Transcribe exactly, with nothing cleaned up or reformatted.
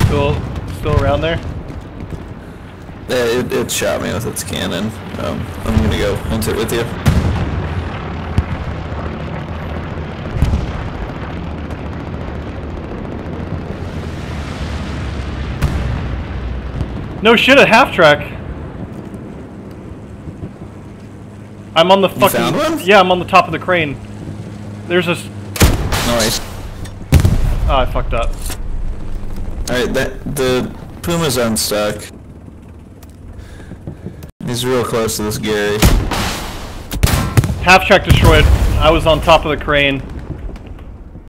Still, still around there? Yeah, it, it shot me with its cannon. Um, I'm gonna go hunt it with you. No shit, a half track. I'm on the fucking. You found one? Yeah, I'm on the top of the crane. There's this. Nice. Oh, I fucked up. Alright, that the Puma's unstuck. He's real close to this Gary. Half track destroyed. I was on top of the crane.